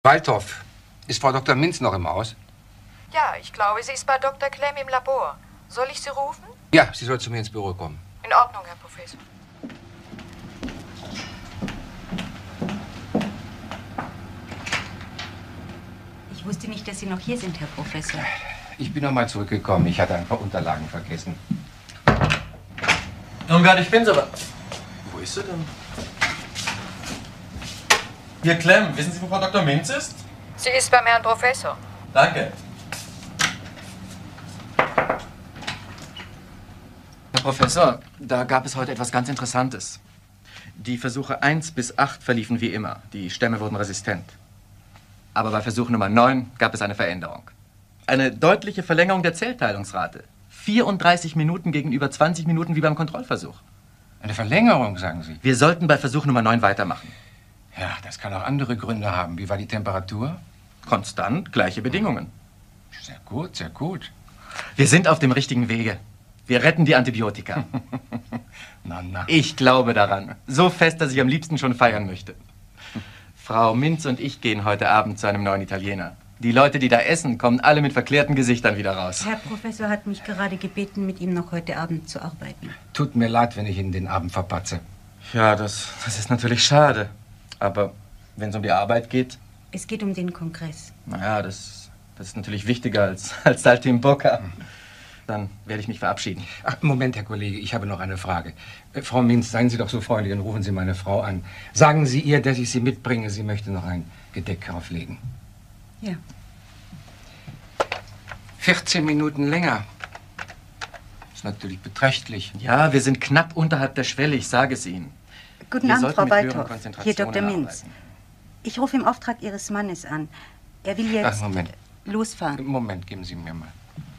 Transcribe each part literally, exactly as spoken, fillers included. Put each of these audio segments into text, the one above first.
Waldhoff, ist Frau Doktor Minz noch im Haus? Ja, ich glaube, sie ist bei Doktor Klemm im Labor. Soll ich sie rufen? Ja, sie soll zu mir ins Büro kommen. In Ordnung, Herr Professor. Ich wusste nicht, dass Sie noch hier sind, Herr Professor. Ich bin noch mal zurückgekommen. Ich hatte ein paar Unterlagen vergessen. Irmgard, ich bin's aber. Wo ist sie denn? Hier, Klemm, wissen Sie, wo Frau Doktor Minz ist? Sie ist beim Herrn Professor. Danke. Herr Professor, da gab es heute etwas ganz Interessantes. Die Versuche eins bis acht verliefen wie immer. Die Stämme wurden resistent. Aber bei Versuch Nummer neun gab es eine Veränderung. Eine deutliche Verlängerung der Zellteilungsrate. vierunddreißig Minuten gegenüber zwanzig Minuten wie beim Kontrollversuch. Eine Verlängerung, sagen Sie? Wir sollten bei Versuch Nummer neun weitermachen. Ja, das kann auch andere Gründe haben. Wie war die Temperatur? Konstant, gleiche Bedingungen. Sehr gut, sehr gut. Wir sind auf dem richtigen Wege. Wir retten die Antibiotika. Na, na. Ich glaube daran. So fest, dass ich am liebsten schon feiern möchte. Frau Minz und ich gehen heute Abend zu einem neuen Italiener. Die Leute, die da essen, kommen alle mit verklärten Gesichtern wieder raus. Herr Professor hat mich gerade gebeten, mit ihm noch heute Abend zu arbeiten. Tut mir leid, wenn ich Ihnen den Abend verpatze. Ja, das, das ist natürlich schade. Aber wenn es um die Arbeit geht... Es geht um den Kongress. Naja, das, das ist natürlich wichtiger als, als Saltimbocca. Dann werde ich mich verabschieden. Ach, Moment, Herr Kollege, ich habe noch eine Frage. Äh, Frau Minz, seien Sie doch so freundlich und rufen Sie meine Frau an. Sagen Sie ihr, dass ich sie mitbringe. Sie möchte noch ein Gedeck auflegen. Ja. vierzehn Minuten länger. Ist natürlich beträchtlich. Ja, wir sind knapp unterhalb der Schwelle, ich sage es Ihnen. Guten Wir Abend, sollten Frau mit höheren Waldhoff. Hier Konzentrationen Doktor Minz. arbeiten. Ich rufe im Auftrag Ihres Mannes an. Er will jetzt Ach, Moment. losfahren. Moment, geben Sie mir mal.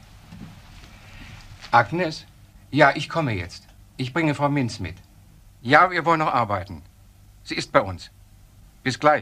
Agnes? Ja, ich komme jetzt. Ich bringe Frau Minz mit. Ja, wir wollen noch arbeiten. Sie ist bei uns. Bis gleich.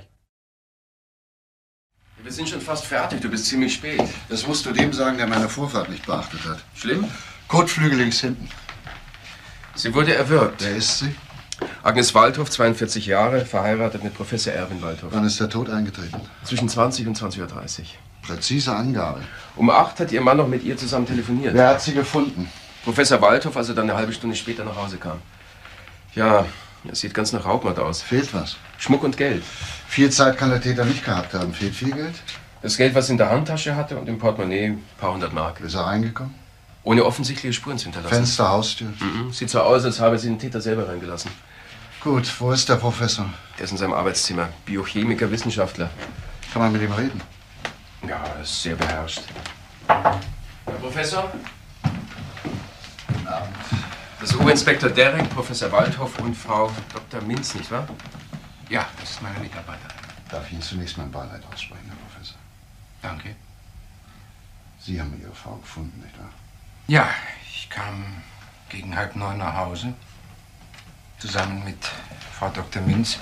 Wir sind schon fast fertig, du bist ziemlich spät. Das musst du dem sagen, der meine Vorfahrt nicht beachtet hat. Schlimm? Kotflügel links hinten. Sie wurde erwürgt. Wer ist sie? Agnes Waldhoff, zweiundvierzig Jahre, verheiratet mit Professor Erwin Waldhoff. Wann ist der Tod eingetreten? Zwischen zwanzig und zwanzig Uhr dreißig. Präzise Angabe. Um acht hat ihr Mann noch mit ihr zusammen telefoniert. Wer hat sie gefunden? Professor Waldhoff, als er dann eine halbe Stunde später nach Hause kam. Ja, es sieht ganz nach Raubmord aus. Fehlt was? Schmuck und Geld. Viel Zeit kann der Täter nicht gehabt haben. Fehlt viel Geld? Das Geld, was er in der Handtasche hatte und im Portemonnaie, ein paar hundert Mark. Ist er reingekommen? Ohne offensichtliche Spuren zu hinterlassen. Fenster, Haustür? Mhm. Sieht so aus, als habe sie den Täter selber reingelassen. Gut, wo ist der Professor? Der ist in seinem Arbeitszimmer. Biochemiker, Wissenschaftler. Kann man mit ihm reden? Ja, er ist sehr beherrscht. Herr Professor? Guten Abend. Das ist Oberinspektor Derek, Professor Waldhoff und Frau Doktor Minz, nicht wahr? Ja, das ist meine Mitarbeiterin. Darf ich Ihnen zunächst mein Beileid aussprechen, Herr Professor? Danke. Sie haben Ihre Frau gefunden, nicht wahr? Ja, ich kam gegen halb neun nach Hause. Zusammen mit Frau Doktor Minz.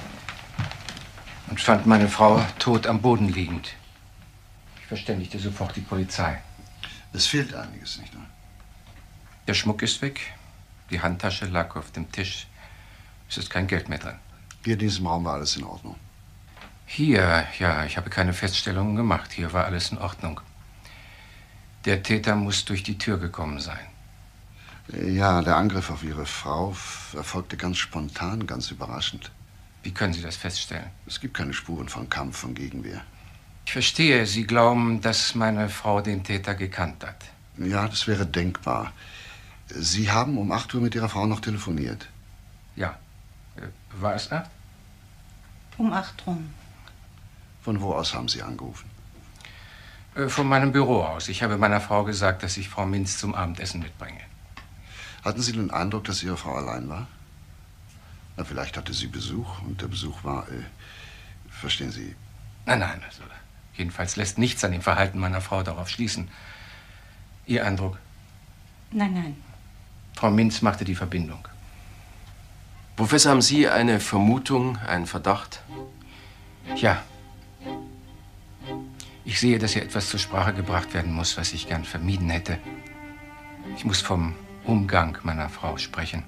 Und fand meine Frau tot am Boden liegend. Ich verständigte sofort die Polizei. Es fehlt einiges, nicht wahr? Der Schmuck ist weg. Die Handtasche lag auf dem Tisch. Es ist kein Geld mehr drin. Hier in diesem Raum war alles in Ordnung. Hier, ja, ich habe keine Feststellungen gemacht. Hier war alles in Ordnung. Der Täter muss durch die Tür gekommen sein. Ja, der Angriff auf Ihre Frau erfolgte ganz spontan, ganz überraschend. Wie können Sie das feststellen? Es gibt keine Spuren von Kampf, von Gegenwehr. Ich verstehe, Sie glauben, dass meine Frau den Täter gekannt hat. Ja, das wäre denkbar. Sie haben um acht Uhr mit Ihrer Frau noch telefoniert. Ja. War es acht? Um acht rum. Von wo aus haben Sie angerufen? Von meinem Büro aus. Ich habe meiner Frau gesagt, dass ich Frau Minz zum Abendessen mitbringe. Hatten Sie den Eindruck, dass Ihre Frau allein war? Na, vielleicht hatte sie Besuch und der Besuch war, äh, verstehen Sie? Nein, nein, also jedenfalls lässt nichts an dem Verhalten meiner Frau darauf schließen. Ihr Eindruck? Nein, nein. Frau Minz machte die Verbindung. Professor, haben Sie eine Vermutung, einen Verdacht? Ja. Ich sehe, dass hier etwas zur Sprache gebracht werden muss, was ich gern vermieden hätte. Ich muss vom Umgang meiner Frau sprechen.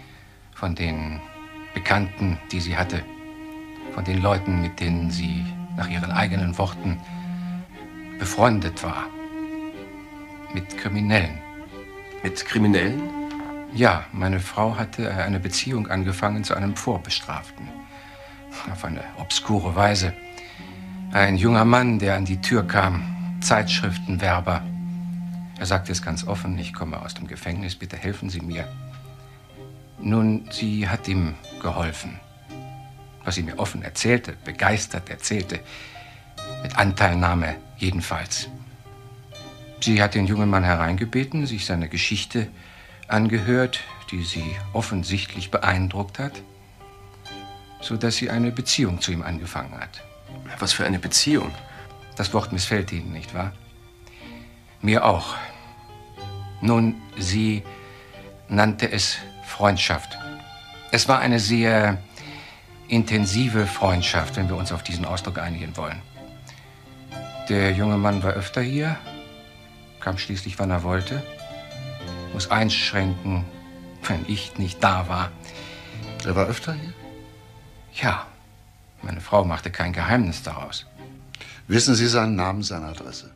Von den Bekannten, die sie hatte. Von den Leuten, mit denen sie nach ihren eigenen Worten, befreundet war. Mit Kriminellen. Mit Kriminellen? Ja, meine Frau hatte eine Beziehung angefangen zu einem Vorbestraften. Auf eine obskure Weise. Ein junger Mann, der an die Tür kam, Zeitschriftenwerber. Er sagte es ganz offen, ich komme aus dem Gefängnis, bitte helfen Sie mir. Nun, sie hat ihm geholfen. Was sie mir offen erzählte, begeistert erzählte, mit Anteilnahme jedenfalls. Sie hat den jungen Mann hereingebeten, sich seine Geschichte angehört, die sie offensichtlich beeindruckt hat, so dass sie eine Beziehung zu ihm angefangen hat. Was für eine Beziehung? Das Wort missfällt Ihnen, nicht wahr? Mir auch. Nun, sie nannte es Freundschaft. Es war eine sehr intensive Freundschaft, wenn wir uns auf diesen Ausdruck einigen wollen. Der junge Mann war öfter hier, kam schließlich, wann er wollte, muss einschränken, wenn ich nicht da war. Er war öfter hier? Ja, meine Frau machte kein Geheimnis daraus. Wissen Sie seinen Namen, seine Adresse?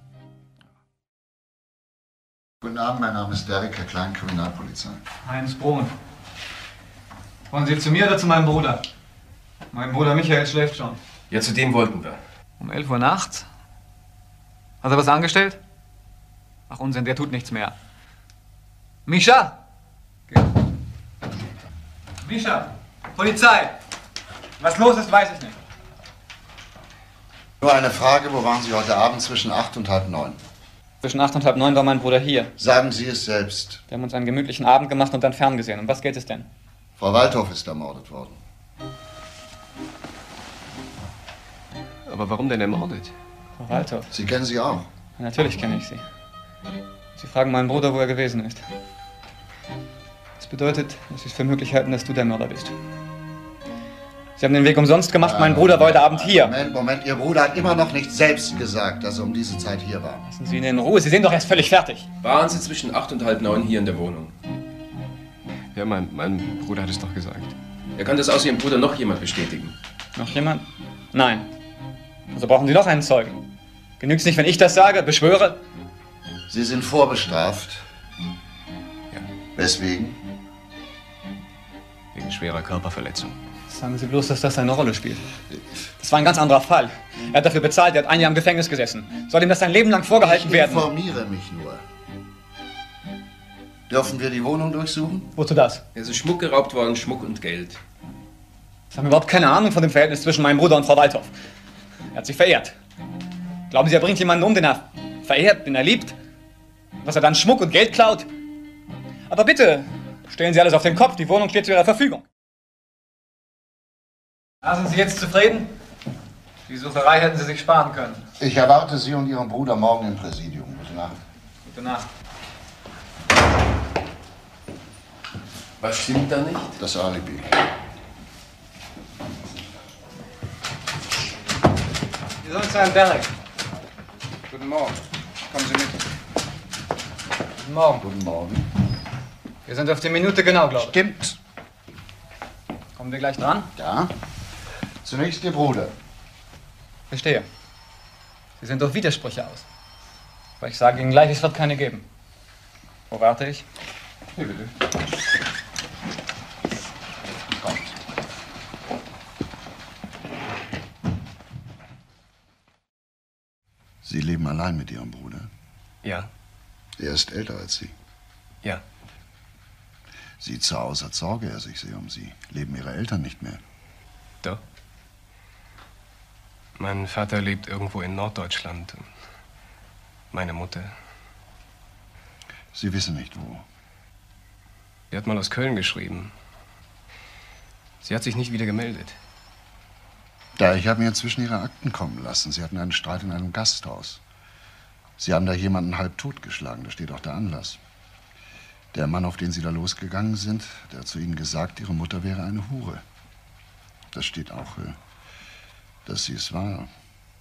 Guten Abend, mein Name ist Derek, Herr Klein, Kriminalpolizei. Heinz Brun. Wollen Sie zu mir oder zu meinem Bruder? Mein Bruder Michael schläft schon. Ja, zu dem wollten wir. Um elf Uhr nachts? Hat er was angestellt? Ach Unsinn, der tut nichts mehr. Mischa! Geh. Mischa! Polizei! Was los ist, weiß ich nicht. Nur eine Frage, wo waren Sie heute Abend zwischen acht und halb neun? Zwischen acht und halb neun war mein Bruder hier. Sagen Sie es selbst. Wir haben uns einen gemütlichen Abend gemacht und dann ferngesehen. Um was geht es denn? Frau Waldhoff ist ermordet worden. Aber warum denn ermordet? Frau Waldhoff. Sie kennen sie auch? Ja, natürlich kenne ich sie. Sie fragen meinen Bruder, wo er gewesen ist. Das bedeutet, dass Sie es für möglich halten, dass du der Mörder bist. Sie haben den Weg umsonst gemacht, mein Bruder war heute Abend hier. Moment, Moment, Ihr Bruder hat immer noch nicht selbst gesagt, dass er um diese Zeit hier war. Lassen Sie ihn in Ruhe, Sie sind doch erst völlig fertig. Waren Sie zwischen acht und halb neun hier in der Wohnung? Ja, mein, mein Bruder hat es doch gesagt. Er kann das außer Ihrem Bruder noch jemand bestätigen? Noch jemand? Nein. Also brauchen Sie noch einen Zeugen. Genügt's nicht, wenn ich das sage, beschwöre? Sie sind vorbestraft. Ja. Weswegen? Wegen schwerer Körperverletzung. Sagen Sie bloß, dass das eine Rolle spielt. Das war ein ganz anderer Fall. Er hat dafür bezahlt, er hat ein Jahr im Gefängnis gesessen. Soll ihm das sein Leben lang vorgehalten ich werden? Ich informiere mich nur. Dürfen wir die Wohnung durchsuchen? Wozu das? Es ist Schmuck geraubt worden, Schmuck und Geld. Sie haben überhaupt keine Ahnung von dem Verhältnis zwischen meinem Bruder und Frau Waldhoff. Er hat sie verehrt. Glauben Sie, er bringt jemanden um, den er verehrt, den er liebt? Was er dann Schmuck und Geld klaut? Aber bitte, stellen Sie alles auf den Kopf, die Wohnung steht zu Ihrer Verfügung. Da sind Sie jetzt zufrieden? Die Sucherei hätten Sie sich sparen können. Ich erwarte Sie und Ihren Bruder morgen im Präsidium. Gute Nacht. Gute Nacht. Was stimmt da nicht? Das Alibi. Sie sollen zu Herrn Derek. Guten Morgen. Kommen Sie mit. Guten Morgen. Guten Morgen. Wir sind auf die Minute genau, glaube ich. Stimmt. Kommen wir gleich dran? Ja. Zunächst Ihr Bruder. Verstehe. Sie sind durch Widersprüche aus. Aber ich sage Ihnen gleich, es wird keine geben. Wo warte ich? Hier bitte. Kommt. Sie leben allein mit Ihrem Bruder? Ja. Er ist älter als Sie. Ja. Sieht so aus, als sorge er sich sehr um Sie. Leben Ihre Eltern nicht mehr? Doch. Mein Vater lebt irgendwo in Norddeutschland. Meine Mutter. Sie wissen nicht wo. Sie hat mal aus Köln geschrieben. Sie hat sich nicht wieder gemeldet. Da, ich habe mir inzwischen Ihre Akten kommen lassen. Sie hatten einen Streit in einem Gasthaus. Sie haben da jemanden halb totgeschlagen, da steht auch der Anlass. Der Mann, auf den Sie da losgegangen sind, der hat zu Ihnen gesagt, Ihre Mutter wäre eine Hure. Das steht auch, dass sie es war.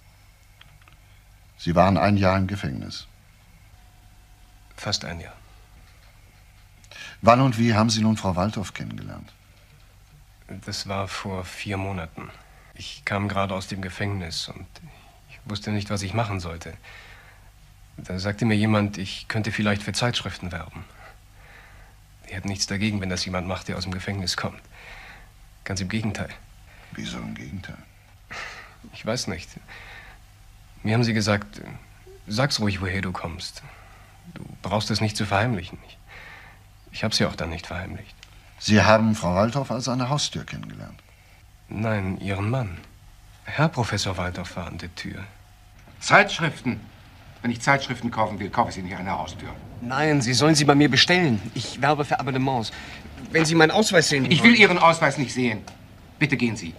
Sie waren ein Jahr im Gefängnis. Fast ein Jahr. Wann und wie haben Sie nun Frau Waldhoff kennengelernt? Das war vor vier Monaten. Ich kam gerade aus dem Gefängnis und ich wusste nicht, was ich machen sollte. Da sagte mir jemand, ich könnte vielleicht für Zeitschriften werben. Die hätten nichts dagegen, wenn das jemand macht, der aus dem Gefängnis kommt. Ganz im Gegenteil. Wieso im Gegenteil? Ich weiß nicht. Mir haben sie gesagt, sag's ruhig, woher du kommst. Du brauchst es nicht zu verheimlichen. Ich, ich habe sie auch dann nicht verheimlicht. Sie haben Frau Waldhoff also an der Haustür kennengelernt? Nein, Ihren Mann. Herr Professor Waldhoff war an der Tür. Zeitschriften. Wenn ich Zeitschriften kaufen will, kaufe ich sie nicht an der Haustür. Nein, Sie sollen sie bei mir bestellen. Ich werbe für Abonnements. Wenn Sie meinen Ausweis sehen Ich will Ihren Ausweis nicht sehen. Bitte gehen Sie.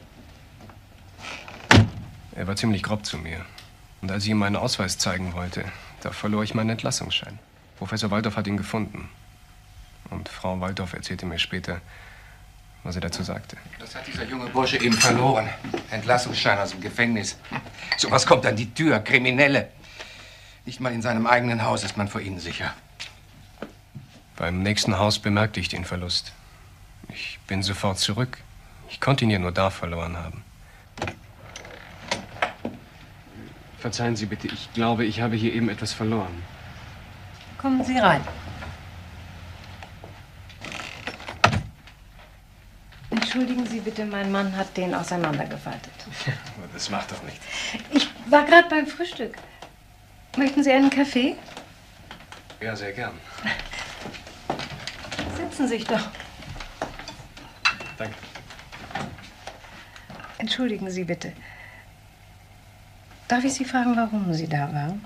Er war ziemlich grob zu mir. Und als ich ihm meinen Ausweis zeigen wollte, da verlor ich meinen Entlassungsschein. Professor Waldhoff hat ihn gefunden. Und Frau Waldhoff erzählte mir später, was er dazu sagte. Das hat dieser junge Bursche eben verloren. Entlassungsschein aus dem Gefängnis. So was kommt an die Tür. Kriminelle. Nicht mal in seinem eigenen Haus ist man vor ihnen sicher. Beim nächsten Haus bemerkte ich den Verlust. Ich bin sofort zurück. Ich konnte ihn ja nur da verloren haben. Verzeihen Sie bitte, ich glaube, ich habe hier eben etwas verloren. Kommen Sie rein. Entschuldigen Sie bitte, mein Mann hat den auseinandergefaltet. Das macht doch nichts. Ich war gerade beim Frühstück. Möchten Sie einen Kaffee? Ja, sehr gern. Setzen Sie sich doch. Danke. Entschuldigen Sie bitte. Darf ich Sie fragen, warum Sie da waren?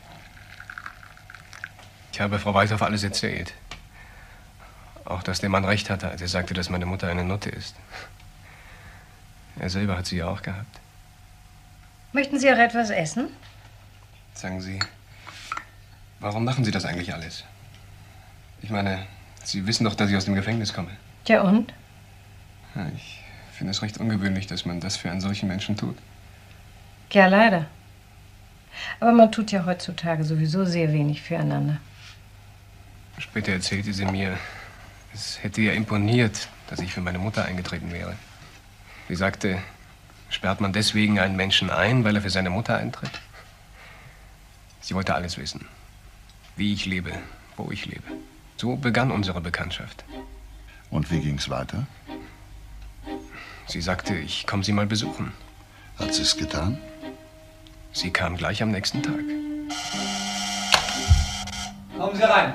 Ich habe Frau Waldhoff alles erzählt. Auch, dass der Mann recht hatte, als er sagte, dass meine Mutter eine Nutte ist. Er selber hat sie ja auch gehabt. Möchten Sie auch etwas essen? Sagen Sie, warum machen Sie das eigentlich alles? Ich meine, Sie wissen doch, dass ich aus dem Gefängnis komme. Tja, und? Ja, ich finde es recht ungewöhnlich, dass man das für einen solchen Menschen tut. Ja, leider. Aber man tut ja heutzutage sowieso sehr wenig füreinander. Später erzählte sie mir, es hätte ihr imponiert, dass ich für meine Mutter eingetreten wäre. Sie sagte, sperrt man deswegen einen Menschen ein, weil er für seine Mutter eintritt? Sie wollte alles wissen. Wie ich lebe, wo ich lebe. So begann unsere Bekanntschaft. Und wie ging's weiter? Sie sagte, ich komme Sie mal besuchen. Hat sie es getan? Sie kam gleich am nächsten Tag. Kommen Sie rein.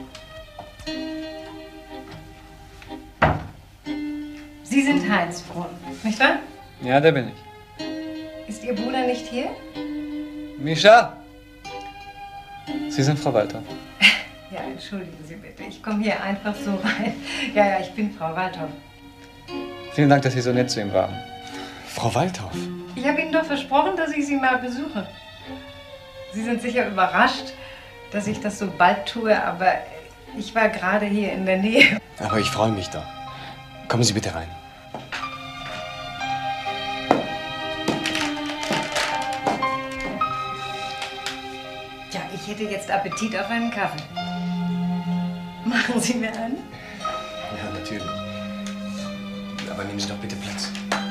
Sie sind Heinz Brunn, nicht wahr? Ja, der bin ich. Ist Ihr Bruder nicht hier? Mischa! Sie sind Frau Waldhoff. Ja, entschuldigen Sie bitte. Ich komme hier einfach so rein. Ja, ja, ich bin Frau Waldhoff. Vielen Dank, dass Sie so nett zu ihm waren. Frau Waldhoff? Ich habe Ihnen doch versprochen, dass ich Sie mal besuche. Sie sind sicher überrascht, dass ich das so bald tue, aber ich war gerade hier in der Nähe. Aber ich freue mich doch. Kommen Sie bitte rein. Ja, ich hätte jetzt Appetit auf einen Kaffee. Machen Sie mir einen? Ja, natürlich. Aber nehmen Sie doch bitte Platz.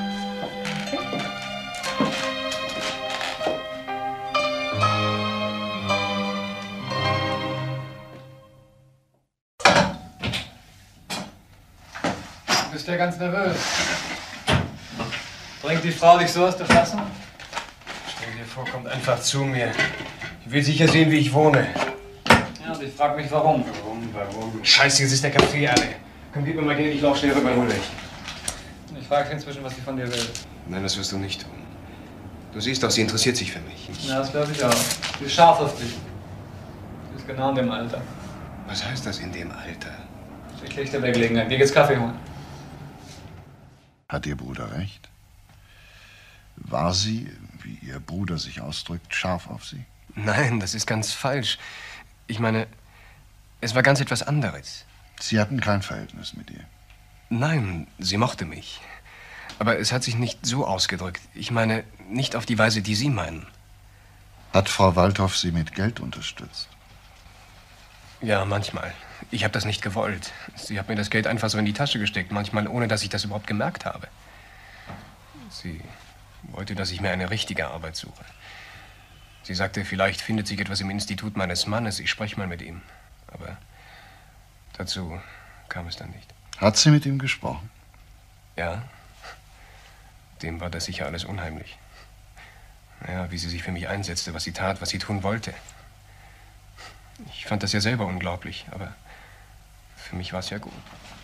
Du bist ja ganz nervös. Bringt die Frau dich so aus der Fassung? Stell dir vor, kommt einfach zu mir. Ich will sicher sehen, wie ich wohne. Ja, und ich frage mich, warum. Warum, warum? Scheiße, jetzt ist der Kaffee alle. Komm, gib mir mal Geld, ich lauf schnell rüber und hol dich. Ich frage sie inzwischen, was sie von dir will. Nein, das wirst du nicht tun. Du siehst doch, sie interessiert sich für mich. Ich... Ja, das glaube ich auch. Sie ist scharf auf dich. Sie ist genau in dem Alter. Was heißt das in dem Alter? Ich krieg dir bei Gelegenheit. Geh jetzt Kaffee holen. Hat Ihr Bruder recht? War sie, wie Ihr Bruder sich ausdrückt, scharf auf Sie? Nein, das ist ganz falsch. Ich meine, es war ganz etwas anderes. Sie hatten kein Verhältnis mit ihr? Nein, sie mochte mich. Aber es hat sich nicht so ausgedrückt. Ich meine, nicht auf die Weise, die Sie meinen. Hat Frau Waldhoff Sie mit Geld unterstützt? Ja, manchmal. Ich habe das nicht gewollt. Sie hat mir das Geld einfach so in die Tasche gesteckt, manchmal ohne, dass ich das überhaupt gemerkt habe. Sie wollte, dass ich mir eine richtige Arbeit suche. Sie sagte, vielleicht findet sich etwas im Institut meines Mannes. Ich spreche mal mit ihm. Aber dazu kam es dann nicht. Hat sie mit ihm gesprochen? Ja. Dem war das sicher alles unheimlich. Ja, wie sie sich für mich einsetzte, was sie tat, was sie tun wollte. Ich fand das ja selber unglaublich, aber für mich war es ja gut.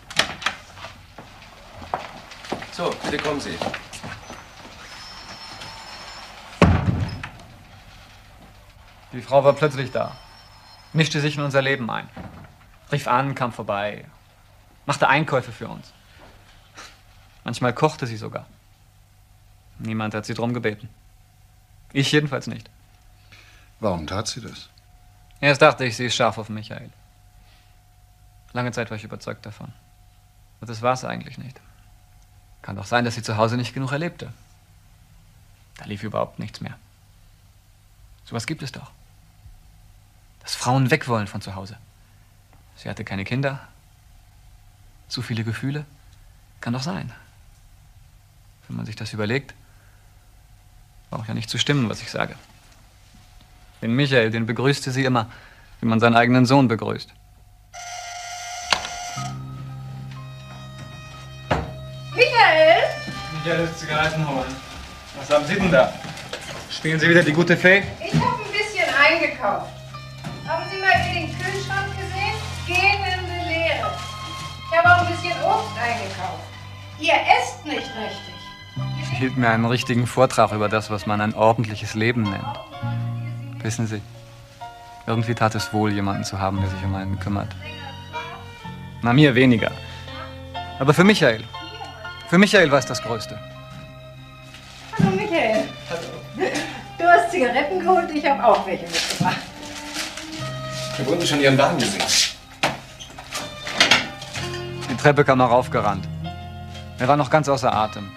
So, bitte kommen Sie. Die Frau war plötzlich da, mischte sich in unser Leben ein, rief an, kam vorbei, machte Einkäufe für uns. Manchmal kochte sie sogar. Niemand hat sie drum gebeten. Ich jedenfalls nicht. Warum tat sie das? Erst dachte ich, sie ist scharf auf Michael. Lange Zeit war ich überzeugt davon. Aber das war es eigentlich nicht. Kann doch sein, dass sie zu Hause nicht genug erlebte. Da lief überhaupt nichts mehr. Sowas gibt es doch. Dass Frauen weg wollen von zu Hause. Sie hatte keine Kinder. Zu viele Gefühle. Kann doch sein. Wenn man sich das überlegt, braucht ja nicht zu stimmen, was ich sage. Den Michael, den begrüßte sie immer, wie man seinen eigenen Sohn begrüßt. Michael? Michael ist Zigaretten holen. Was haben Sie denn da? Spielen Sie wieder die gute Fee? Ich habe ein bisschen eingekauft. Haben Sie mal in den Kühlschrank gesehen? Gähnende Leere. Ich habe auch ein bisschen Obst eingekauft. Ihr esst nicht richtig. Sie hielt mir einen richtigen Vortrag über das, was man ein ordentliches Leben nennt. Wissen Sie, irgendwie tat es wohl, jemanden zu haben, der sich um einen kümmert. Na, mir weniger. Aber für Michael. Für Michael war es das Größte. Hallo Michael. Hallo. Du hast Zigaretten geholt, ich habe auch welche mitgebracht. Ich habe unten schon Ihren Wagen gesehen. Die Treppe kam er raufgerannt. Er war noch ganz außer Atem.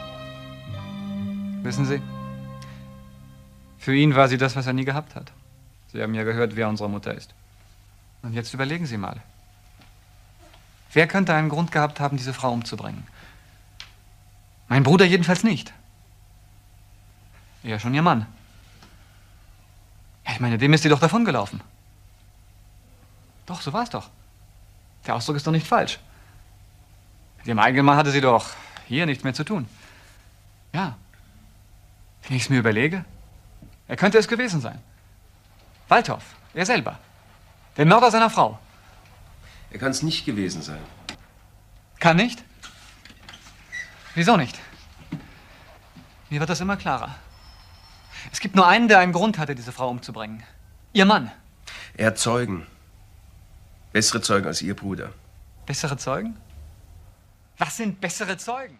Wissen Sie, für ihn war sie das, was er nie gehabt hat. Sie haben ja gehört, wer unsere Mutter ist. Und jetzt überlegen Sie mal. Wer könnte einen Grund gehabt haben, diese Frau umzubringen? Mein Bruder jedenfalls nicht. Eher schon Ihr Mann. Ja, ich meine, dem ist sie doch davongelaufen. Doch, so war es doch. Der Ausdruck ist doch nicht falsch. Mit ihrem eigenen Mann hatte sie doch hier nichts mehr zu tun. Ja. Wenn ich es mir überlege, er könnte es gewesen sein. Waldhoff, er selber. Der Mörder seiner Frau. Er kann es nicht gewesen sein. Kann nicht? Wieso nicht? Mir wird das immer klarer. Es gibt nur einen, der einen Grund hatte, diese Frau umzubringen. Ihr Mann. Er hat Zeugen. Bessere Zeugen als Ihr Bruder. Bessere Zeugen? Was sind bessere Zeugen?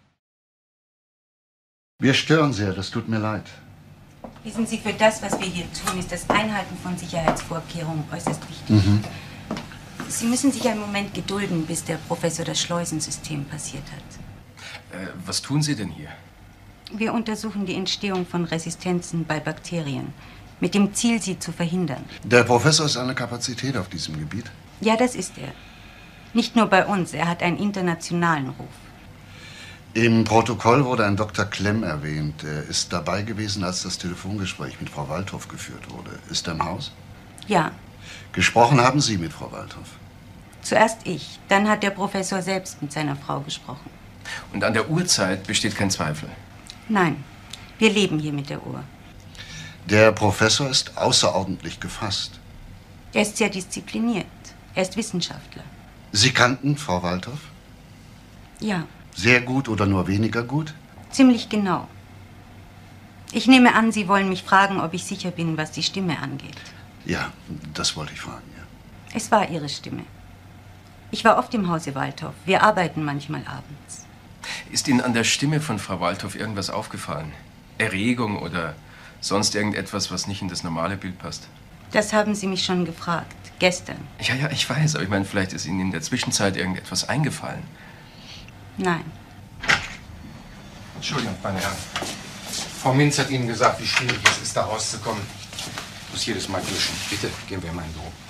Wir stören sehr, das tut mir leid. Wissen Sie, für das, was wir hier tun, ist das Einhalten von Sicherheitsvorkehrungen äußerst wichtig. Mhm. Sie müssen sich einen Moment gedulden, bis der Professor das Schleusensystem passiert hat. Äh, was tun Sie denn hier? Wir untersuchen die Entstehung von Resistenzen bei Bakterien, mit dem Ziel, sie zu verhindern. Der Professor ist eine Kapazität auf diesem Gebiet. Ja, das ist er. Nicht nur bei uns, er hat einen internationalen Ruf. Im Protokoll wurde ein Doktor Klemm erwähnt. Er ist dabei gewesen, als das Telefongespräch mit Frau Waldhoff geführt wurde. Ist er im Haus? Ja. Gesprochen haben Sie mit Frau Waldhoff? Zuerst ich, dann hat der Professor selbst mit seiner Frau gesprochen. Und an der Uhrzeit besteht kein Zweifel? Nein, wir leben hier mit der Uhr. Der Professor ist außerordentlich gefasst. Er ist sehr diszipliniert. Er ist Wissenschaftler. Sie kannten Frau Waldhoff? Ja. Sehr gut oder nur weniger gut? Ziemlich genau. Ich nehme an, Sie wollen mich fragen, ob ich sicher bin, was die Stimme angeht. Ja, das wollte ich fragen, ja. Es war Ihre Stimme. Ich war oft im Hause Waldhoff. Wir arbeiten manchmal abends. Ist Ihnen an der Stimme von Frau Waldhoff irgendwas aufgefallen? Erregung oder sonst irgendetwas, was nicht in das normale Bild passt? Das haben Sie mich schon gefragt. Gestern. Ja, ja, ich weiß. Aber ich meine, vielleicht ist Ihnen in der Zwischenzeit irgendetwas eingefallen. Nein. Entschuldigung, meine Herren. Frau Minz hat Ihnen gesagt, wie schwierig es ist, da rauszukommen. Ich muss jedes Mal duschen. Bitte, gehen wir in mein Büro.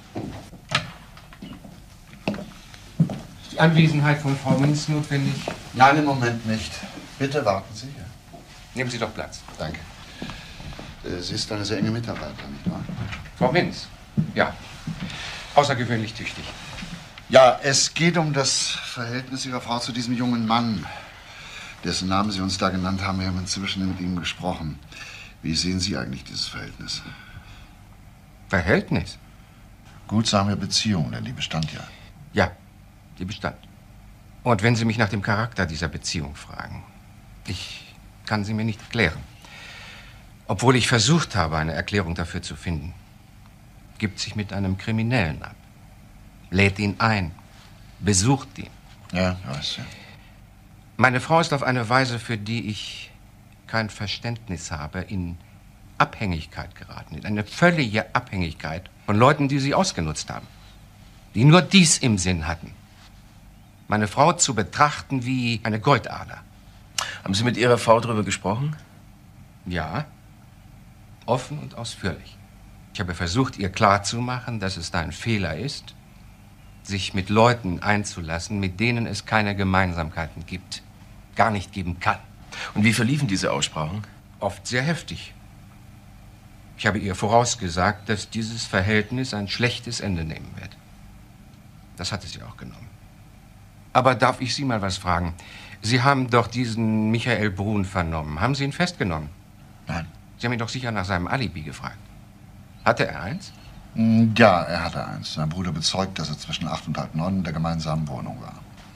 Ist die Anwesenheit von Frau Minz notwendig? Nein, im Moment nicht. Bitte warten Sie hier. Nehmen Sie doch Platz. Danke. Sie ist eine sehr enge Mitarbeiterin, nicht wahr? Frau Minz? Ja. Außergewöhnlich tüchtig. Ja, es geht um das Verhältnis Ihrer Frau zu diesem jungen Mann, dessen Namen Sie uns da genannt haben. Wir haben inzwischen mit ihm gesprochen. Wie sehen Sie eigentlich dieses Verhältnis? Verhältnis? Gutsame Beziehung, denn die bestand ja. Ja, die bestand. Und wenn Sie mich nach dem Charakter dieser Beziehung fragen, ich kann sie mir nicht erklären. Obwohl ich versucht habe, eine Erklärung dafür zu finden, gibt sich mit einem Kriminellen ab, lädt ihn ein, besucht ihn. Ja, weiß ja. Meine Frau ist auf eine Weise, für die ich kein Verständnis habe, in Abhängigkeit geraten, in eine völlige Abhängigkeit von Leuten, die sie ausgenutzt haben, die nur dies im Sinn hatten: meine Frau zu betrachten wie eine Goldader. Haben Sie mit Ihrer Frau darüber gesprochen? Ja, offen und ausführlich. Ich habe versucht, ihr klarzumachen, dass es da ein Fehler ist, sich mit Leuten einzulassen, mit denen es keine Gemeinsamkeiten gibt, gar nicht geben kann. Und wie verliefen diese Aussprachen? Oft sehr heftig. Ich habe ihr vorausgesagt, dass dieses Verhältnis ein schlechtes Ende nehmen wird. Das hatte sie auch genommen. Aber darf ich Sie mal was fragen? Sie haben doch diesen Michael Brun vernommen. Haben Sie ihn festgenommen? Nein. Sie haben ihn doch sicher nach seinem Alibi gefragt. Hatte er eins? Ja, er hatte eins. Sein Bruder bezeugt, dass er zwischen acht und halb neun in der gemeinsamen Wohnung war.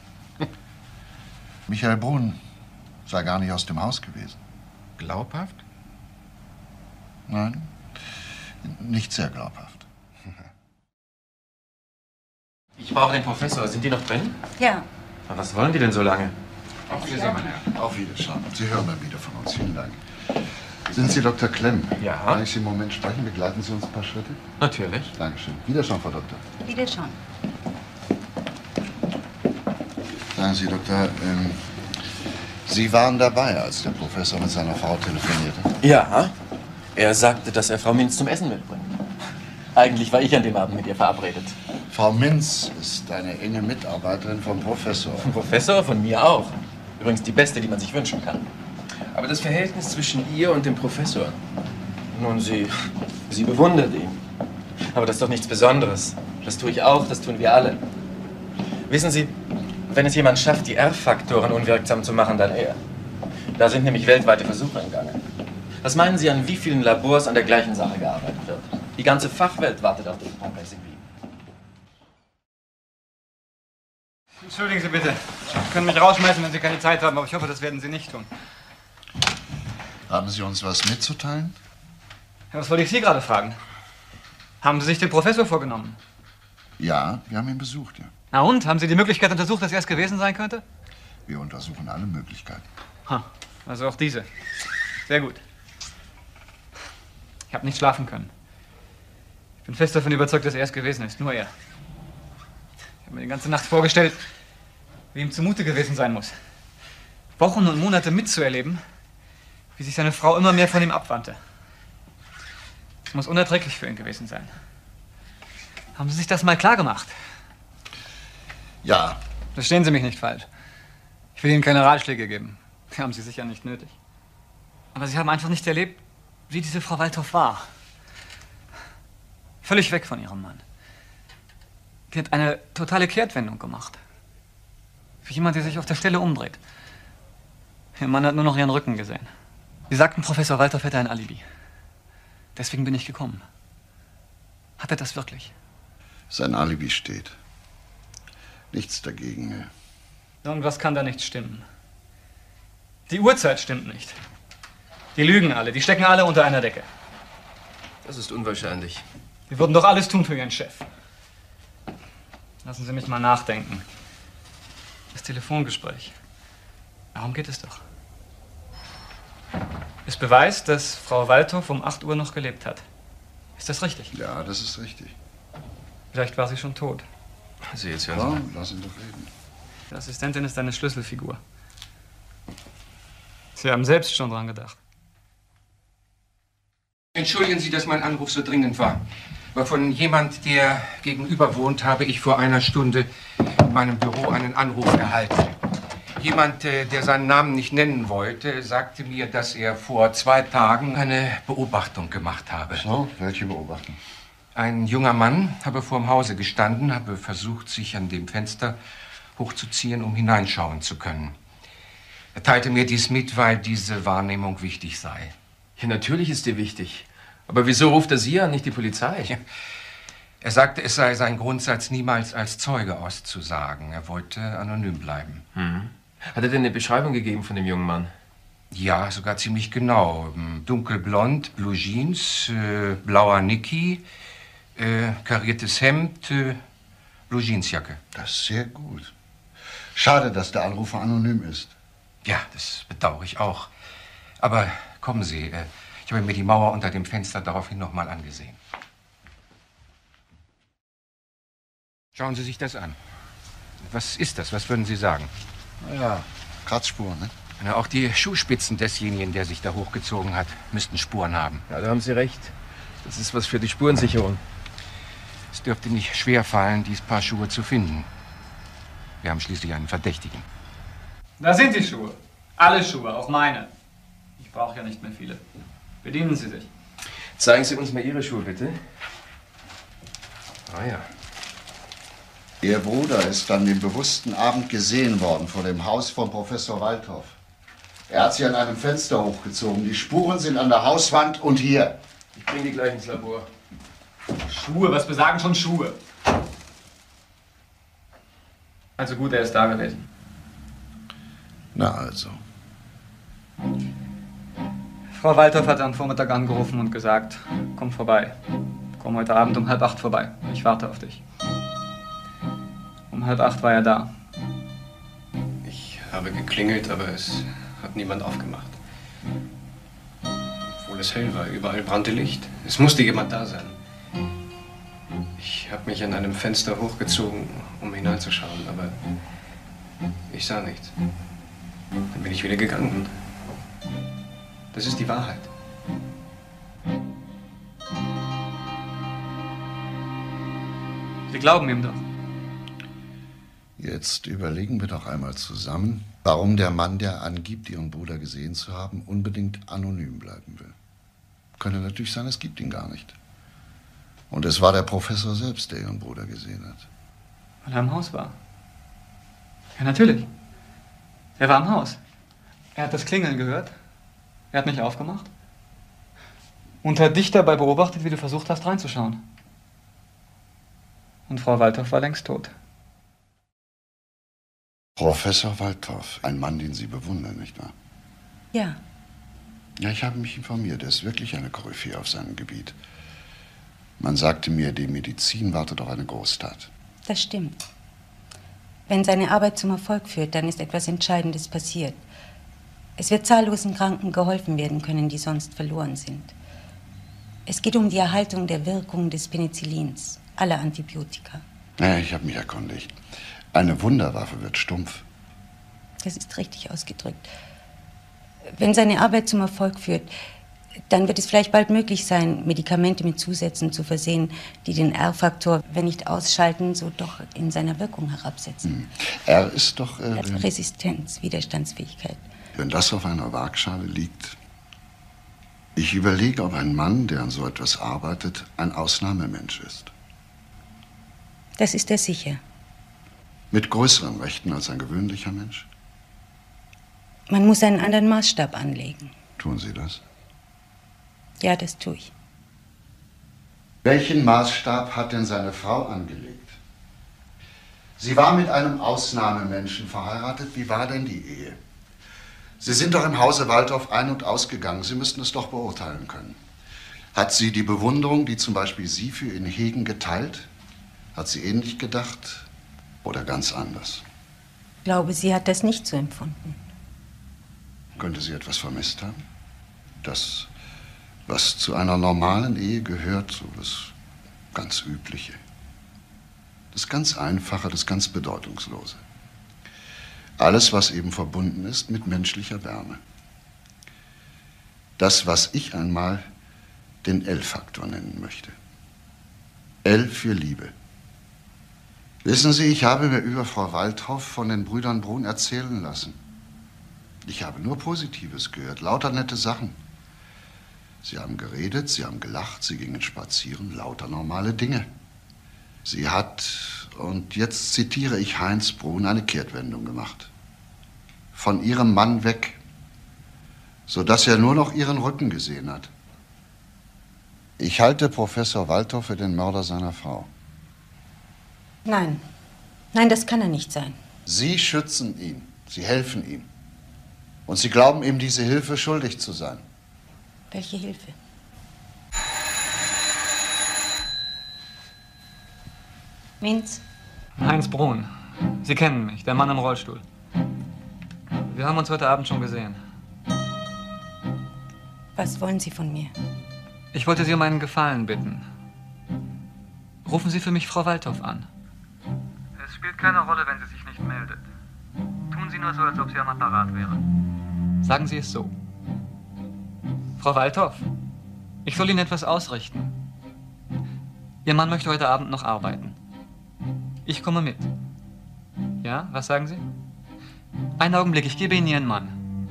Michael Brun sei gar nicht aus dem Haus gewesen. Glaubhaft? Nein, nicht sehr glaubhaft. Ich brauche den Professor. Sind die noch drin? Ja. Na, was wollen die denn so lange? Auf Wiedersehen, mein Herr. Auf Wiedersehen. Sie hören dann wieder von uns. Vielen Dank. Sind Sie Doktor Klemm? Ja. Kann ich Sie im Moment sprechen? Begleiten Sie uns ein paar Schritte? Natürlich. Dankeschön. Wiederschauen, Frau Doktor. Wieder schon. Sagen Sie, Doktor, ähm, Sie waren dabei, als der Professor mit seiner Frau telefonierte? Ja. Er sagte, dass er Frau Minz zum Essen mitbringt. Eigentlich war ich an dem Abend mit ihr verabredet. Frau Minz ist eine enge Mitarbeiterin vom Professor. Vom Professor? Von mir auch. Übrigens die beste, die man sich wünschen kann. Aber das Verhältnis zwischen ihr und dem Professor? Nun, sie, sie bewundert ihn. Aber das ist doch nichts Besonderes. Das tue ich auch, das tun wir alle. Wissen Sie, wenn es jemand schafft, die R-Faktoren unwirksam zu machen, dann er. Da sind nämlich weltweite Versuche im Gange. Was meinen Sie, an wie vielen Labors an der gleichen Sache gearbeitet wird? Die ganze Fachwelt wartet auf den Kongress in Wien. Entschuldigen Sie bitte. Sie können mich rausschmeißen, wenn Sie keine Zeit haben, aber ich hoffe, das werden Sie nicht tun. Haben Sie uns was mitzuteilen? Ja, was wollte ich Sie gerade fragen? Haben Sie sich den Professor vorgenommen? Ja, wir haben ihn besucht, ja. Na und? Haben Sie die Möglichkeit untersucht, dass er es gewesen sein könnte? Wir untersuchen alle Möglichkeiten. Ha, also auch diese. Sehr gut. Ich habe nicht schlafen können. Ich bin fest davon überzeugt, dass er es gewesen ist. Nur er. Ich habe mir die ganze Nacht vorgestellt, wie ihm zumute gewesen sein muss. Wochen und Monate mitzuerleben, wie sich seine Frau immer mehr von ihm abwandte. Es muss unerträglich für ihn gewesen sein. Haben Sie sich das mal klar gemacht? Ja. Verstehen Sie mich nicht falsch. Ich will Ihnen keine Ratschläge geben. Die haben Sie sicher nicht nötig. Aber Sie haben einfach nicht erlebt, wie diese Frau Waldhoff war. Völlig weg von ihrem Mann. Die hat eine totale Kehrtwendung gemacht. Wie jemand, der sich auf der Stelle umdreht. Ihr Mann hat nur noch ihren Rücken gesehen. Sie sagten, Professor Waldhoff hätte ein Alibi. Deswegen bin ich gekommen. Hat er das wirklich? Sein Alibi steht. Nichts dagegen. Irgendwas kann da nicht stimmen. Die Uhrzeit stimmt nicht. Die lügen alle, die stecken alle unter einer Decke. Das ist unwahrscheinlich. Die würden doch alles tun für ihren Chef. Lassen Sie mich mal nachdenken. Das Telefongespräch. Darum geht es doch. Es beweist, dass Frau Waldhoff um acht Uhr noch gelebt hat. Ist das richtig? Ja, das ist richtig. Vielleicht war sie schon tot. Also jetzt hören Ja, Sie. lass ihn doch reden. Die Assistentin ist eine Schlüsselfigur. Sie haben selbst schon dran gedacht. Entschuldigen Sie, dass mein Anruf so dringend war. Aber von jemand, der gegenüber wohnt, habe ich vor einer Stunde in meinem Büro einen Anruf erhalten. Jemand, äh, der seinen Namen nicht nennen wollte, sagte mir, dass er vor zwei Tagen eine Beobachtung gemacht habe. So, welche Beobachtung? Ein junger Mann habe vor dem Hause gestanden, habe versucht, sich an dem Fenster hochzuziehen, um hineinschauen zu können. Er teilte mir dies mit, weil diese Wahrnehmung wichtig sei. Ja, natürlich ist die wichtig. Aber wieso ruft er Sie an, nicht die Polizei? Ja. Er sagte, es sei sein Grundsatz, niemals als Zeuge auszusagen. Er wollte anonym bleiben. Mhm. Hat er denn eine Beschreibung gegeben von dem jungen Mann? Ja, sogar ziemlich genau. Dunkelblond, Blue Jeans, äh, blauer Niki, äh, kariertes Hemd, äh, Blue Jeansjacke. Das ist sehr gut. Schade, dass der Anrufer anonym ist. Ja, das bedauere ich auch. Aber kommen Sie, äh, ich habe mir die Mauer unter dem Fenster daraufhin noch mal angesehen. Schauen Sie sich das an. Was ist das? Was würden Sie sagen? Na ja, Kratzspuren, ne? Na, auch die Schuhspitzen desjenigen, der sich da hochgezogen hat, müssten Spuren haben. Ja, da haben Sie recht. Das ist was für die Spurensicherung. Es dürfte nicht schwer fallen, dieses Paar Schuhe zu finden. Wir haben schließlich einen Verdächtigen. Da sind die Schuhe. Alle Schuhe, auch meine. Ich brauche ja nicht mehr viele. Bedienen Sie sich. Zeigen Sie uns mal Ihre Schuhe, bitte. Ah ja. Ihr Bruder ist an dem bewussten Abend gesehen worden vor dem Haus von Professor Waldhoff. Er hat sie an einem Fenster hochgezogen. Die Spuren sind an der Hauswand und hier. Ich bringe die gleich ins Labor. Schuhe, was besagen schon Schuhe? Also gut, er ist da gewesen. Na also. Frau Waldhoff hat am Vormittag angerufen und gesagt, komm vorbei. Komm heute Abend um halb acht vorbei. Ich warte auf dich. Um halb acht war er da. Ich habe geklingelt, aber es hat niemand aufgemacht. Obwohl es hell war, überall brannte Licht. Es musste jemand da sein. Ich habe mich an einem Fenster hochgezogen, um hineinzuschauen, aber ich sah nichts. Dann bin ich wieder gegangen. Das ist die Wahrheit. Sie glauben ihm doch. Jetzt überlegen wir doch einmal zusammen, warum der Mann, der angibt, Ihren Bruder gesehen zu haben, unbedingt anonym bleiben will. Könnte natürlich sein, es gibt ihn gar nicht. Und es war der Professor selbst, der Ihren Bruder gesehen hat. Weil er im Haus war. Ja, natürlich. Er war im Haus. Er hat das Klingeln gehört. Er hat nicht aufgemacht. Und hat dich dabei beobachtet, wie du versucht hast, reinzuschauen. Und Frau Waldhoff war längst tot. Professor Waldhoff, ein Mann, den Sie bewundern, nicht wahr? Ja. Ja, ich habe mich informiert. Er ist wirklich eine Koryphäe auf seinem Gebiet. Man sagte mir, die Medizin wartet auf eine Großtat. Das stimmt. Wenn seine Arbeit zum Erfolg führt, dann ist etwas Entscheidendes passiert. Es wird zahllosen Kranken geholfen werden können, die sonst verloren sind. Es geht um die Erhaltung der Wirkung des Penicillins, aller Antibiotika. Ja, ich habe mich erkundigt. Eine Wunderwaffe wird stumpf. Das ist richtig ausgedrückt. Wenn seine Arbeit zum Erfolg führt, dann wird es vielleicht bald möglich sein, Medikamente mit Zusätzen zu versehen, die den R-Faktor, wenn nicht ausschalten, so doch in seiner Wirkung herabsetzen. Hm. Er ist doch... Äh, Resistenz, Widerstandsfähigkeit. Wenn das auf einer Waagschale liegt... Ich überlege, ob ein Mann, der an so etwas arbeitet, ein Ausnahmemensch ist. Das ist er sicher. Mit größeren Rechten als ein gewöhnlicher Mensch? Man muss einen anderen Maßstab anlegen. Tun Sie das? Ja, das tue ich. Welchen Maßstab hat denn seine Frau angelegt? Sie war mit einem Ausnahmemenschen verheiratet. Wie war denn die Ehe? Sie sind doch im Hause Waldhoff ein- und ausgegangen. Sie müssten es doch beurteilen können. Hat sie die Bewunderung, die zum Beispiel Sie für ihn hegen, geteilt? Hat sie ähnlich gedacht oder ganz anders? Ich glaube, sie hat das nicht so empfunden. Könnte sie etwas vermisst haben? Das, was zu einer normalen Ehe gehört, so das ganz Übliche. Das ganz Einfache, das ganz Bedeutungslose. Alles, was eben verbunden ist mit menschlicher Wärme. Das, was ich einmal den L-Faktor nennen möchte. L für Liebe. Wissen Sie, ich habe mir über Frau Waldhoff von den Brüdern Brun erzählen lassen. Ich habe nur Positives gehört, lauter nette Sachen. Sie haben geredet, sie haben gelacht, sie gingen spazieren, lauter normale Dinge. Sie hat, und jetzt zitiere ich Heinz Brun, eine Kehrtwendung gemacht. Von ihrem Mann weg, sodass er nur noch ihren Rücken gesehen hat. Ich halte Professor Waldhoff für den Mörder seiner Frau. Nein. Nein, das kann er nicht sein. Sie schützen ihn. Sie helfen ihm. Und Sie glauben ihm diese Hilfe schuldig zu sein. Welche Hilfe? Minz? Heinz Brun. Sie kennen mich, der Mann im Rollstuhl. Wir haben uns heute Abend schon gesehen. Was wollen Sie von mir? Ich wollte Sie um einen Gefallen bitten. Rufen Sie für mich Frau Waldhoff an. Es spielt keine Rolle, wenn sie sich nicht meldet. Tun Sie nur so, als ob sie am Apparat wäre. Sagen Sie es so. Frau Waldhoff, ich soll Ihnen etwas ausrichten. Ihr Mann möchte heute Abend noch arbeiten. Ich komme mit. Ja, was sagen Sie? Einen Augenblick, ich gebe Ihnen Ihren Mann.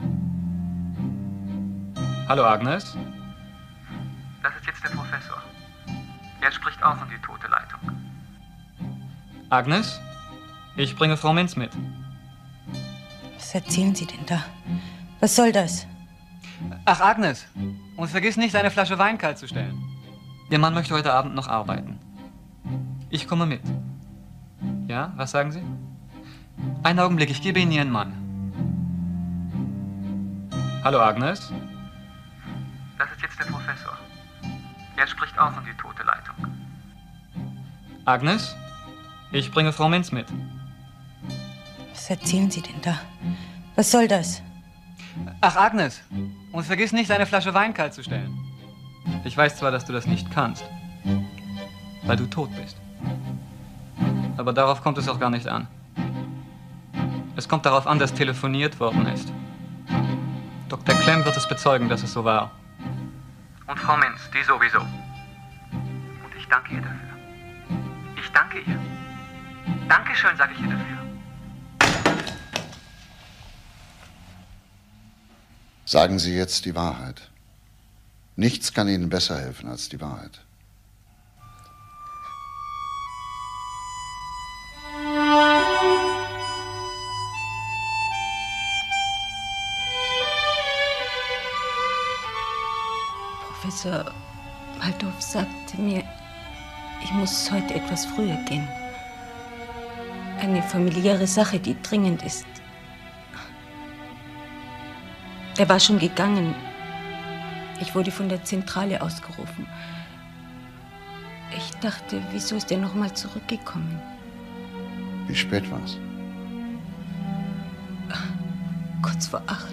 Hallo, Agnes? Das ist jetzt der Professor. Er spricht auch in die tote Leitung. Agnes, ich bringe Frau Minz mit. Was erzählen Sie denn da? Was soll das? Ach, Agnes, und vergiss nicht, eine Flasche Wein kalt zu stellen. Ihr Mann möchte heute Abend noch arbeiten. Ich komme mit. Ja, was sagen Sie? Einen Augenblick, ich gebe Ihnen Ihren Mann. Hallo, Agnes? Das ist jetzt der Professor. Er spricht auch in die tote Leitung. Agnes, ich bringe Frau Minz mit. Was erzählen Sie denn da? Was soll das? Ach, Agnes, und vergiss nicht, eine Flasche Wein kalt zu stellen. Ich weiß zwar, dass du das nicht kannst, weil du tot bist. Aber darauf kommt es auch gar nicht an. Es kommt darauf an, dass telefoniert worden ist. Doktor Klemm wird es bezeugen, dass es so war. Und Frau Minz, die sowieso. Und ich danke ihr dafür. Ich danke ihr. Dankeschön, sage ich ihr dafür. Sagen Sie jetzt die Wahrheit. Nichts kann Ihnen besser helfen als die Wahrheit. Professor Waldhoff sagte mir, ich muss heute etwas früher gehen. Eine familiäre Sache, die dringend ist. Er war schon gegangen. Ich wurde von der Zentrale ausgerufen. Ich dachte, wieso ist er noch mal zurückgekommen? Wie spät war es? Kurz vor acht.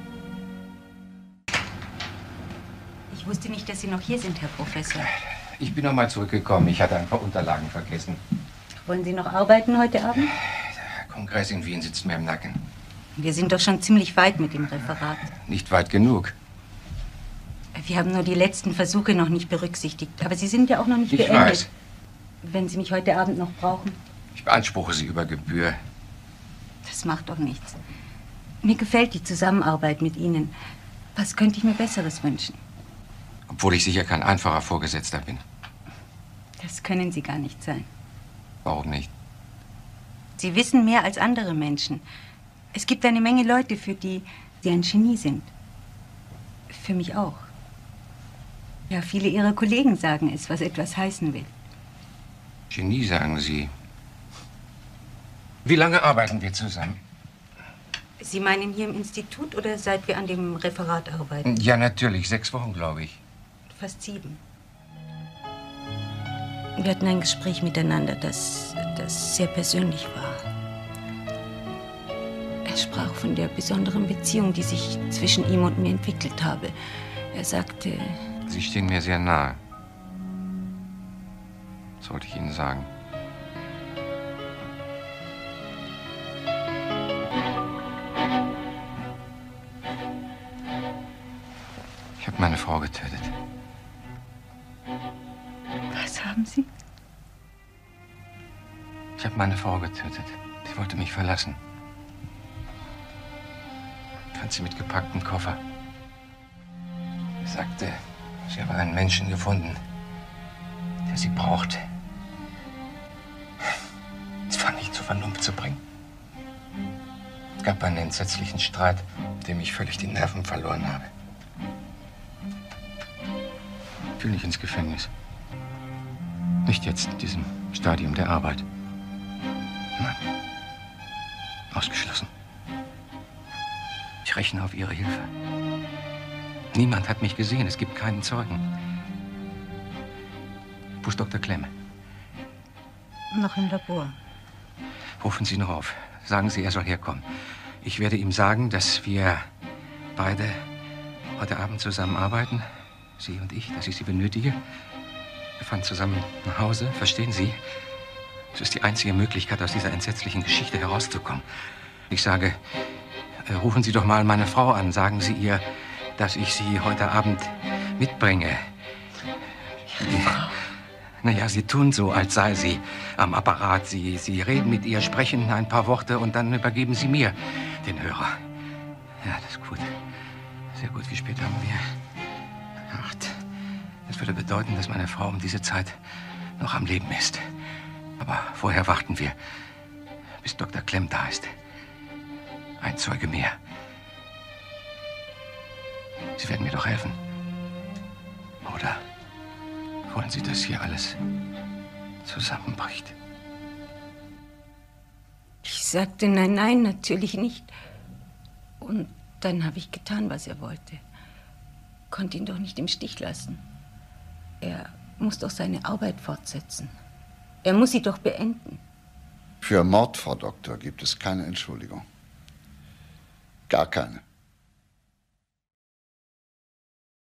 Ich wusste nicht, dass Sie noch hier sind, Herr Professor. Ich bin noch mal zurückgekommen. Ich hatte ein paar Unterlagen vergessen. Wollen Sie noch arbeiten heute Abend? Der Kongress in Wien sitzt mir im Nacken. Wir sind doch schon ziemlich weit mit dem Referat. Nicht weit genug. Wir haben nur die letzten Versuche noch nicht berücksichtigt. Aber Sie sind ja auch noch nicht Ich beendet. weiß. Wenn Sie mich heute Abend noch brauchen. Ich beanspruche Sie über Gebühr. Das macht doch nichts. Mir gefällt die Zusammenarbeit mit Ihnen. Was könnte ich mir Besseres wünschen? Obwohl ich sicher kein einfacher Vorgesetzter bin. Das können Sie gar nicht sein. Warum nicht? Sie wissen mehr als andere Menschen. Es gibt eine Menge Leute, für die Sie ein Genie sind. Für mich auch. Ja, viele Ihrer Kollegen sagen es, was etwas heißen will. Genie, sagen Sie. Wie lange arbeiten wir zusammen? Sie meinen hier im Institut oder seit wir an dem Referat arbeiten? Ja, natürlich. Sechs Wochen, glaube ich. Fast sieben. Wir hatten ein Gespräch miteinander, das, das sehr persönlich war. Er sprach von der besonderen Beziehung, die sich zwischen ihm und mir entwickelt habe. Er sagte... Sie stehen mir sehr nahe. Sollte ich Ihnen sagen. Ich habe meine Frau getötet. Was haben Sie? Ich Ich habe meine Frau getötet. Sie wollte mich verlassen. Ich fand sie mit gepacktem Koffer. Sie sagte, sie habe einen Menschen gefunden, der sie braucht. Es war nicht zur Vernunft zu bringen. Es gab einen entsetzlichen Streit, in dem ich völlig die Nerven verloren habe. Ich will nicht ins Gefängnis. Nicht jetzt, in diesem Stadium der Arbeit. Nein. Ausgeschlossen. Ich rechne auf Ihre Hilfe. Niemand hat mich gesehen. Es gibt keinen Zeugen. Wo ist Doktor Klemm? Noch im Labor. Rufen Sie noch auf. Sagen Sie, er soll herkommen. Ich werde ihm sagen, dass wir beide heute Abend zusammen arbeiten. Sie und ich, dass ich Sie benötige. Wir fahren zusammen nach Hause. Verstehen Sie? Es ist die einzige Möglichkeit, aus dieser entsetzlichen Geschichte herauszukommen. Ich sage, äh, rufen Sie doch mal meine Frau an. Sagen Sie ihr, dass ich Sie heute Abend mitbringe. Naja, Sie tun so, als sei sie am Apparat. Sie, Sie reden mit ihr, sprechen ein paar Worte und dann übergeben Sie mir den Hörer. Ja, das ist gut. Sehr gut. Wie spät haben wir? Acht. Das würde bedeuten, dass meine Frau um diese Zeit noch am Leben ist. Aber vorher warten wir, bis Doktor Klemm da ist. Ein Zeuge mehr. Sie werden mir doch helfen. Oder wollen Sie, dass hier alles zusammenbricht? Ich sagte nein, nein, natürlich nicht. Und dann habe ich getan, was er wollte. Konnte ihn doch nicht im Stich lassen. Er muss doch seine Arbeit fortsetzen. Er muss sie doch beenden. Für Mord, Frau Doktor, gibt es keine Entschuldigung. Gar keine.